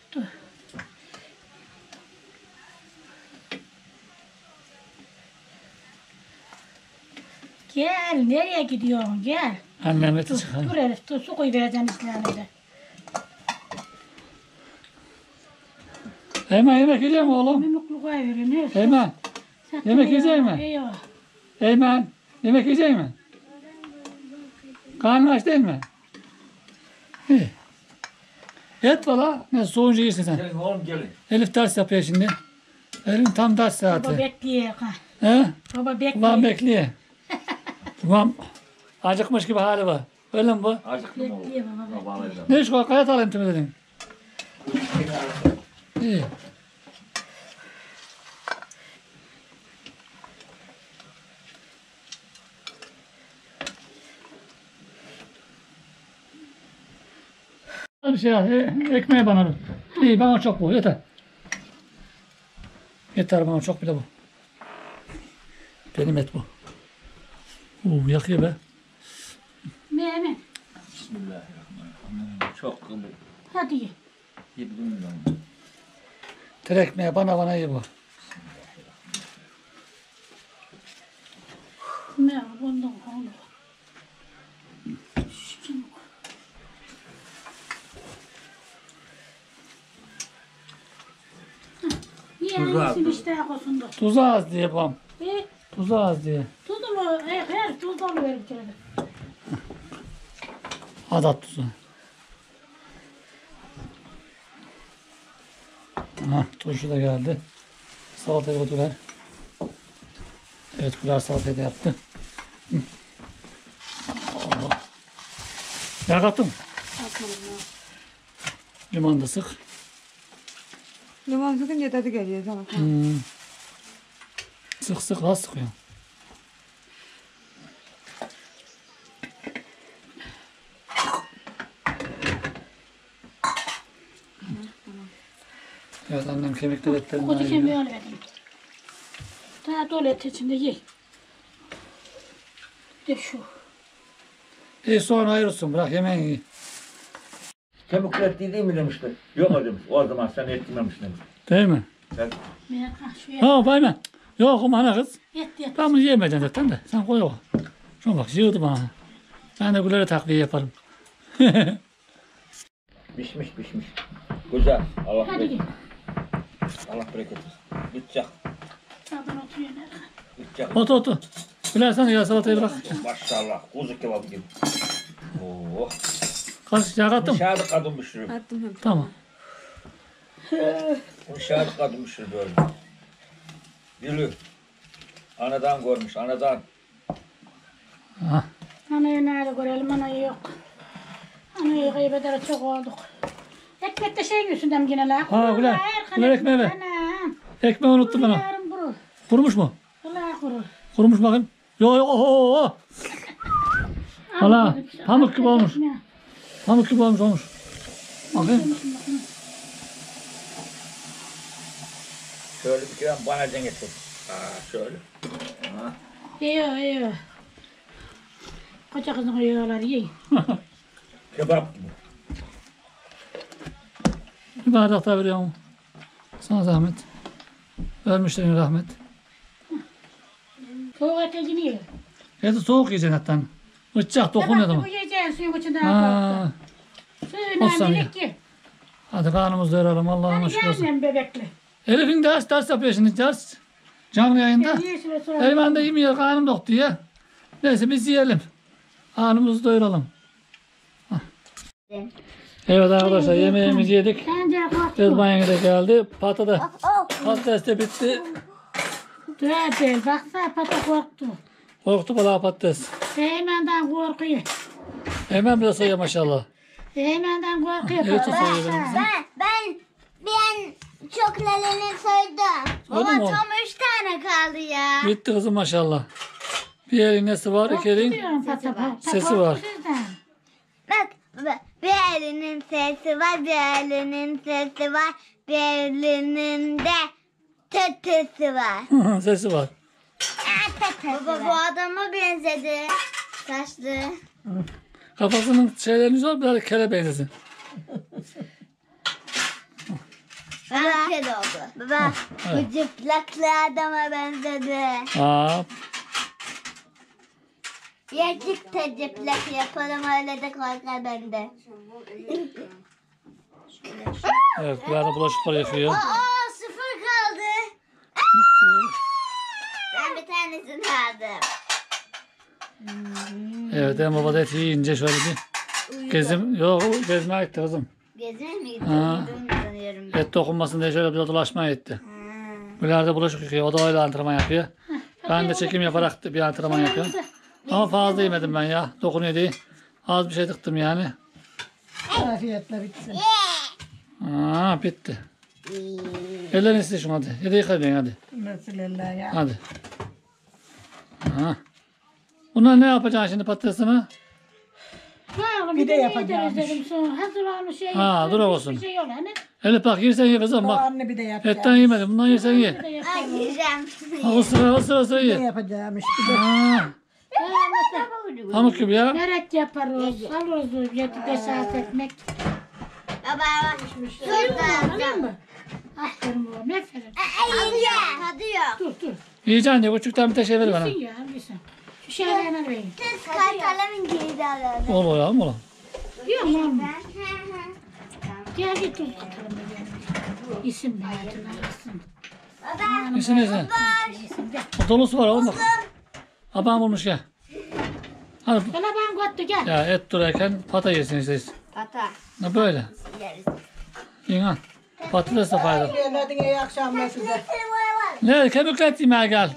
Gel nereye gidiyorsun gel. Annem eti Dur, çıkar. dur Elif dur su koy vereceksin işlerine de. Eymen yemek yiyecek mi oğlum? Mimikli koy verin. Ne? Eymen. Yemek yiyecek mi? Eyvah. Eymen. Yemek yiyecek mi? Karnın aç değil mi? İyi. Et valla. Ne soğunca yersin sen. Gelin oğlum gelin. Elif ders yapıyor şimdi. Elif'in tam ders Baba saati. bekliyor. ha. He? Baba bekliyor. Babam bekliyor. Babam acıkmış gibi hali var. Öyle mi bu? Acıktım oğlum. Bekliyor baba. bekliyor. Bağlayacağım. Ne iş koy? Kayat alayım tüm dedin. İyi. Bir şey al. E, ekmeği bana ver. İyi bana çok bu. Yeter. Yeter bana çok bile bu. Benim et bu. Uuu yakıyor be. Ne mi? Bismillahirrahmanirrahim. Çok kılı. Hadi ye. Yedim ben. Tere ekmeği bana bana iyi bu. Ne bundan onu. Yemeğin işte kosun da. Tuzu az diye babam. E, Tuzu az diye. tuzlu, e, her tuzlu verir bir kere de. Adat tuzu. Aha, turşu da geldi. Salatayı koydular. Evet, Güler salatayı da yaptı. Hı. Allah. Ne kattım? Limon da sık. Limon sıkınca tadı geliyor sana. Hmm. Sık sık az sıkıyor. Evet annem kemikleri etlerini Koca ayırıyor. kemiği alıverdim. Daha dolu et içinde ye. De şu. İyi sonra ayırırsın bırak yemeğini iyi. Kemikli et değil mi demişti. Yok demiş. O zaman sen et yememiş demiş. Değil mi? Ben Ben ha şu et. Ha bayman. Yok ama ana kız. Et et. Ben bunu yiyemeyeceğim zaten de. Sen koy o. Şuna bak yığdı bana. Ben de Güler'e takviye yaparım. pişmiş pişmiş. Güzel. Allah Hadi bereket. ye. Allah bereket versin. Bitecek. Sağdan oturuyor nerede? Bitecek. Otur otur. Güler sen de ya salatayı bırak. Maşallah. Kuzu kebabı gibi. Oo. Kaç yağ kattım. Dışarıda kadın pişiriyor. Attım hem. Tamam. Dışarıda kadın pişiriyor böyle. Gülü. Anadan görmüş. Anadan. Ha. Anayı nerede görelim? Anayı yok. Anayı kaybeder çok olduk. Ekmek de şeyin üstünden yine la. Ha, Güler. Güler ekmeği ver. Anam. Ekmeği unuttum bana. Yarın kurur. Kurumuş mu? Allah kurur. Kurumuş bakayım. Yo yo oho oho. Valla pamuk gibi olmuş. Pamuk gibi olmuş olmuş. Bakayım. Şöyle bir kere bana getir. Aa, şöyle. Ha. Yiyor yiyor. Koca kızın yiyorlar yiyin. Kebap gibi. Bir bardak daha veriyorum. Sana zahmet. Ölmüşlerin rahmet. Soğuk etecini yiyor. Eti soğuk yiyeceksin hatta. Bıçak dokunuyor Tamam ama. bu yiyeceğin suyun içinden Ha. korktu. Suyuna Olsan minik ye. Hadi karnımızı doyuralım Allah'ıma Hani şükür olsun. gelmem bebekli. Elif'in ders ders yapıyor şimdi ders. Canlı yayında. Ben yeşile sonra. Eymen de yemiyor karnım tok diye. Neyse biz yiyelim. Karnımızı doyuralım. Hah. Evet arkadaşlar yemeğimizi yedik. Sence korktu. Kızmayın da geldi. Patates. Patates de bitti. Değil baksana pata korktu. Korktu balığa patates. Heymenden korkuyor. Eymen bile sayıyor maşallah. Heymenden korkuyor. Evet o sayıyor benim kızım. Ben, ben, ben çok laleni soydum. Soydun Ama mu? tam üç tane kaldı ya. Bitti kızım maşallah. Bir elin nesi var, iki elin Korkuyorum pata pata. sesi var. Bak, bak, bir elinin sesi var, bir elinin sesi var, bir elinin de tütüsü var. Sesi var. Baba bu adama benzedi. Saçlı. Kafasının şeylerini zor biraz kele benzesin. Baba. Kedi oldu. Baba bu cıplaklı adama benzedi. Aa, Yacık da cıplak yapalım öyle de korkar bende. evet biraz da bulaşıkları yıkıyor. Aa Evet en baba da et yiyince şöyle bir gezim. Yok gezmeye gitti kızım. Gezmeye mi Ha. gittin? Sanıyorum. Et dokunmasın diye şöyle bir dolaşmaya gitti. Güler de bulaşık yıkıyor. O da öyle antrenman yapıyor. Ben de çekim yaparak bir antrenman yapıyorum. Ama fazla yemedim ben ya. Dokunuyor diye. Az bir şey tıktım yani. Afiyetle bitsin. Aa bitti. Ellerini sil şunu hadi. Hadi yıkayın hadi. Mesela ya. Hadi. Ha. Bunlar ne yapacaksın şimdi patatesini? Ha, oğlum, Bir de bir de yapacağım. dedim sonra. Hazır olmuş şey. Ha, yaptım, dur olsun. hiçbir şey yok hani. Elif bak yersen ye kızım bak. Soğanlı bir de yapacağım. Etten yemedim. Bundan yersen ye. Bir de Ay yapalım. yiyeceğim. Ha, o sıra o sıra o sıra Bir de ye. yapacağım işte. Ha. Pamuk gibi ya. Börek yaparız. Alırız yedi beş saat ekmek. Baba bak. Anladın mı? Aferin oğlum. Aferin. Yiyeceğim. Tadı yok. Dur dur. Yiyeceksin diye küçükten bir de şey ver bana. Yesin ya. Yesin. Şu şeylerine vereyim. Kız kartalamin geri alırdı. Ol o ya mı oğlum? Yok oğlum. Gel git tuz katalım da gel. İsim hayatına yesin. Yesin yesin. Yesin gel. O dolusu var oğlum bak. Abam bulmuş gel. Hadi. Bana ben götü gel. Ya et durarken pata yesin işte. Pata. Ne böyle? Yeriz. Yiyin ha. Patates de faydalı. Yerlerden iyi akşamlar size. Ne kemikle et yemeye gel.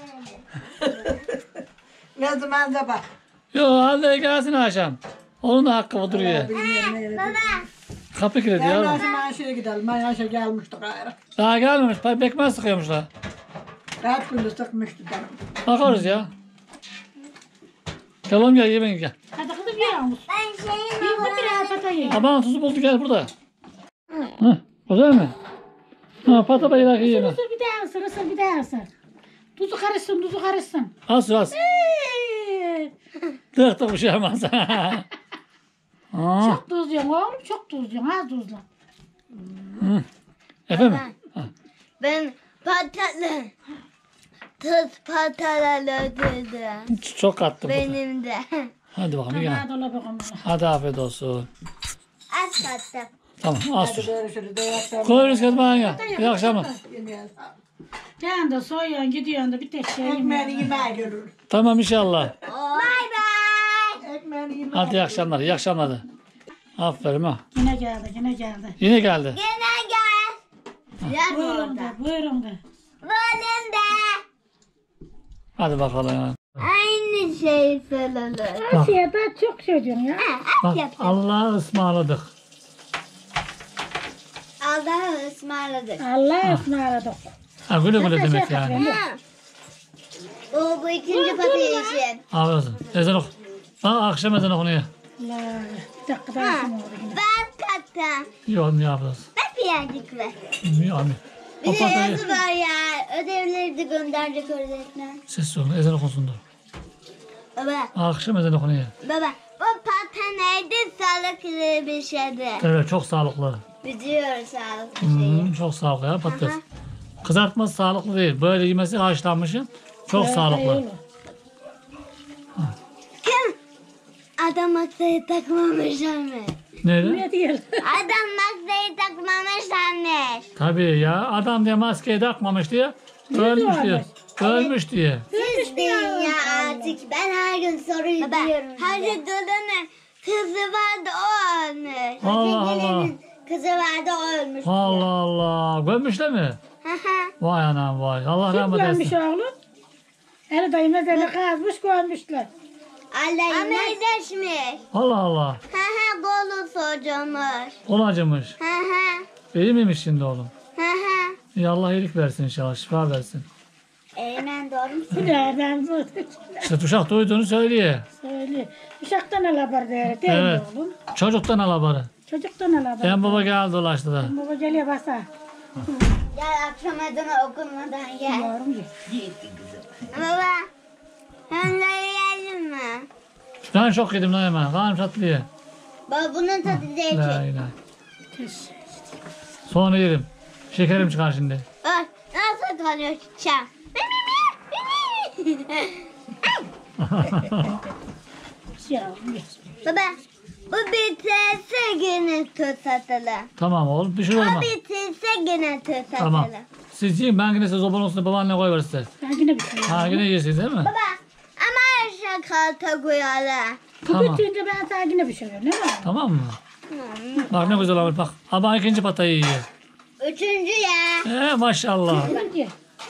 Ne zaman da bak. Yo hadi gelsin akşam. Onun da hakkı duruyor. Bilmiyorum nerede. Kapı kilidi Ben ya. lazım Ayşe'ye gidelim. Ben Ayşe gelmişti gayrı. Daha gelmemiş. Bekmez sıkıyormuşlar. Rahat günde sıkmıştı canım. Bakarız ya. Gel oğlum gel yemeğe gel. Hadi kızım ye olmuş. Ben şeyim Bir de biraz pata ye. Aman tuzu buldu gel burada. Hı, güzel mi? Ha pata bayırak yiyeme. Isır bir daha ısır, ısır bir daha ısır. Tuzu karışsın, tuzu karışsın. Az az. Ee, Tık tık bir şey olmaz. Aa, Çok tuzluyorsun oğlum, çok tuzluyorsun, az tuzlu. efendim? Ben patalı. Tuz patalı dedim. Çok kattım. Benim de. Hadi bakalım gel. Daha dolaba koyma. Hadi afiyet olsun. Az kattım. Tamam az dur. Görüşürüz. İyi akşamlar. Koyuruz kız bana gel. İyi akşamlar. Sen de soyuyorsun, gidiyorsun da bir tek şey Ekmeğini yemiyorsun. yemeğe görür. Tamam inşallah. Bay bay. Ekmeğini yemeğe. Hadi iyi akşamlar. İyi akşamlar. de. Aferin ha. Yine geldi, yine geldi. Yine geldi. Gene gel. Gel Buyurun orada. da, buyurun da. Bölüm de. Hadi bakalım. Aynı şey söylenir. Asiye daha çok çocuğun ya. Bak Allah'a ısmarladık. Allah'a ısmarladık. Allah ısmarladık. Ha güle güle demek yani. Ha. Bu, bu ikinci patlayışın. Afiyet olsun. Ezan oku. Ha akşam ezan okunuyor. Allah, bir dakika daha ısın oldu yine. Ben kattım. Yok ne yapacağız? Ben birazcık ver. Yok abi. O Bir de patayı yazı var ya. Ödevleri de gönderecek öğretmen. sessiz olun. Ezan okunsun dur. Baba. Akşam ezan okunuyor. Baba. Bu pata neydi? Sağlıklı bir şeydi. Evet çok sağlıklı. Biliyoruz sağlıklı şeyi. Hmm, çok sağlıklı ya patates. Kızartması sağlıklı değil. Böyle yemesi haşlanmışı çok sağlıklı. Kim? Adam maksayı takmamış anne. Neydi? Ne diyelim? Adam maksayı takmamış anne. Tabii ya adam diye maskeyi takmamış diye ölmüş diye. Ölmüş diye. Siz deyin ya artık. Ben her gün soruyu diyorum. Hacı Dudu'nun kızı vardı o ölmüş. Allah Hacı Allah. Gelin'in kızı vardı o ölmüş. Allah Allah. Gömmüşler mi? Hı hı. Vay anam vay. Allah Kim rahmet görmüş eylesin. oğlum? Eli dayı mezarını kazmış görmüşler. Amelleşmiş. Allah Allah. Hı hı kolu socamış. Kol acımış. Hı hı. İyi miymiş şimdi oğlum? Hı hı. İyi Allah iyilik versin inşallah. Şifa versin. Eymen doğru mu? Bu nereden bu? İşte Tuşak duyduğunu söylüyor. Söyle. Uşaktan al haber der. Değil Evet. mi oğlum? Çocuktan al haberi. Çocuktan al haber. En baba geldi dolaştı da. Baba geliyor basa. Gel akşam ezanı okunmadan gel. Yavrum ye. Baba. Sen de yiyelim mi? Ben çok yedim lan hemen. Karnım çatlıyor. Baba bunun tadı La zevkli. ilahe. Kız. Sonra yerim. Şekerim çıkar şimdi. Bak nasıl kalıyor çiçeğim. Yavrum ye. Baba bu bitirse gene tuz atalım. Tamam oğlum bir şey olmaz. O bitirse gene tuz atalım. Tamam. Siz yiyin ben yine size zobanın üstüne babaanne koyver size. Ben yine bir şey. Ha yine yiyorsunuz değil mi? Baba ama aşağı kalta koyalım. Bu Tamam. bitince ben sana yine bir şey veriyorum. Ne var? Tamam mı? Bak ne güzel olmuş bak. Ama ikinci patayı yiyor. Üçüncü ya. Ee, maşallah. Bitince.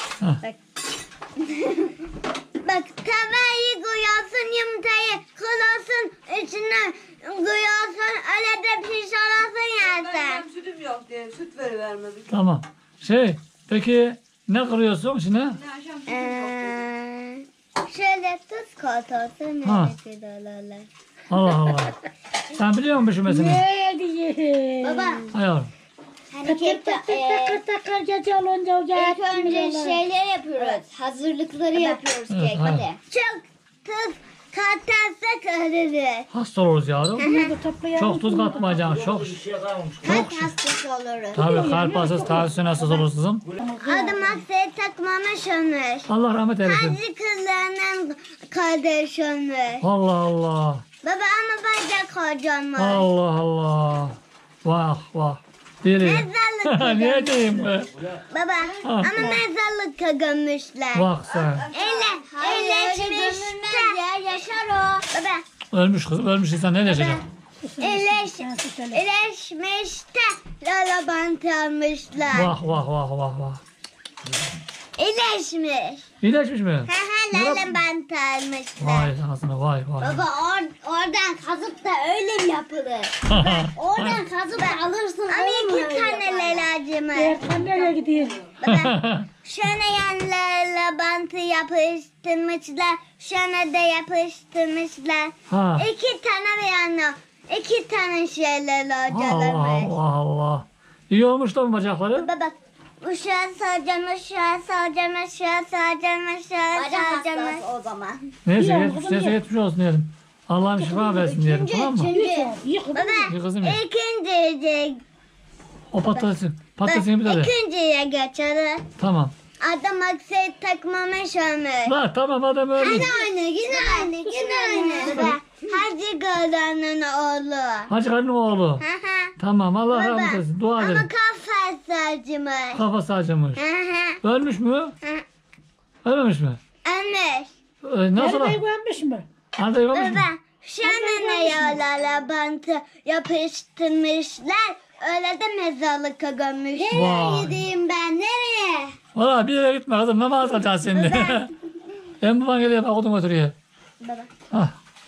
Bak tavayı koyuyorsun, yumurtayı kırıyorsun, içine koyuyorsun, öyle de pişiriyorsun yersen. Sütüm yok diye süt verivermedik. Tamam. Şey peki ne kırıyorsun şimdi? Ee, şöyle tuz koyuyorsun, Ha. öyle kırıyorlar. Allah Allah. Sen biliyor musun pişirmesini? Ne diye? Baba, Hay yavrum. hani Takır kek, takır e, takır takır gece olunca o ilk önce şeyler yapıyoruz, hazırlıkları yapıyoruz Evet, kek. ha. Hadi. Çok tuz katarsa kırılır. Hasta oluruz yavrum. Bunları toplayalım. Çok tuz katmayacaksın. Çok. Kalp hastası oluruz. Tabii kalp hastası, tansiyon hastası oluruz kızım. Adım Aksa'yı takmamış ömür. Allah rahmet eylesin. Hacı kızlarının kardeş ömür. Allah Allah. Baba ama bacak kocaman. Allah Allah. Vah vah. Deli. Mezarlık Niye diyeyim be? Baba ama mezarlıkta gömmüşler. Bak sen. Ele, eleşmiş de. Ya yaşar o. Baba, Ölmüş kız. Ölmüş insan ne diyecek? eleş, eleşmiş de. Lala bant almışlar. Vah vah vah vah vah. İleşmiş. İyileşmiş mi? Hı hı, lala bant almışlar. Vay anasını vay vay. Baba or, oradan kazıp da öyle mi yapılır? Oradan kazıp da alırsın. Ama iki tane lelacım var. Erkan nereye gidiyor? Şöyle yanlarla bantı yapıştırmışlar. Şöyle de yapıştırmışlar. Ha. İki tane bir yana. İki tane şeyler Allah hocalarmış. Allah Allah. İyi olmuş da mı bacakları? Baba bak. Uşağı saracağım, uşağı saracağım, uşağı saracağım, uşağı saracağım. o zaman. Neyse İyi yetmiş, olmuş, neyse iyi. yetmiş olsun diyelim. Allah'ım şifa versin diyelim tamam mı? Yık. Baba İyi kızım ya. ikinci O patatesin. Patatesin bir de. ikinciye geçelim. Tamam. Adam aksayı takmamış ömür. La tamam adam öyle. Yine aynı, yine aynı, yine aynı. Baba, Hacı Galan'ın oğlu. Hacı Karı'nın oğlu. Hı hı. Tamam Allah Baba, rahmet eylesin. Dua ama edelim. kafası acımış. Kafası acımış. Hı hı. Ölmüş mü? Hı. Ölmemiş mi? Ömür. Ee, nasıl? Nereye koymuş mu? Hadi ölmüş mü? Baba, şuna ne yağlarla bantı yapıştırmışlar. Öyle de mezarlıka gömmüşler. Vay. Nereye gideyim ben, nereye? Valla bir yere gitme kızım. Namaz kılacaksın şimdi. Ben baban geliyor bak odun götürüyor. Baba, Ah.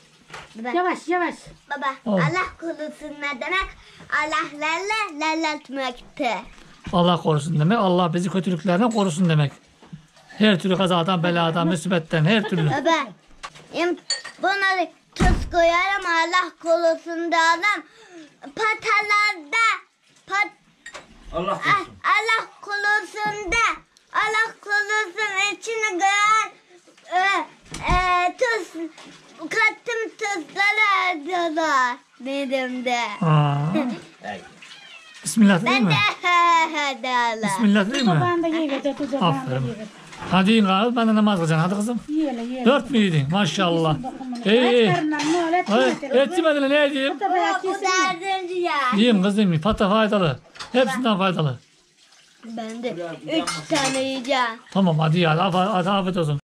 Yavaş yavaş. baba, Ol. Allah kulusun ne demek? Allah'larla lallatmaktı. Allah korusun demek. Allah bizi kötülüklerden korusun demek. Her türlü kazadan, beladan, musibetten, her türlü. Baba, yem- buna tuz koyarım Allah korusun da adam. Patalarda, pat, Allah ah, korusun. Allah korusun da, Allah korusun içine koyar. E, e, tuz, kattım tuzları arıyorlar benim de. Aa. Bismillah değil Ben mi? de derler. Bismillah değil mi? Babağını da yiyor. Tuz babağını da Aferin. yiyor. Hadi yiyin kız. Ben de namaz kılacaksın. Hadi kızım. Yiyelim yiyelim. Dört mü yedin? Maşallah. İyi iyi. Etlerine ne et Hayır, yemedim. et yemedin ne edeyim? Tabii Bu kesin. dördüncü ya. Yiyeyim kızım. Pata faydalı. Hepsinden faydalı. Ben de üç tane yiyeceğim. Tamam hadi ya. Hadi, hadi afiyet olsun.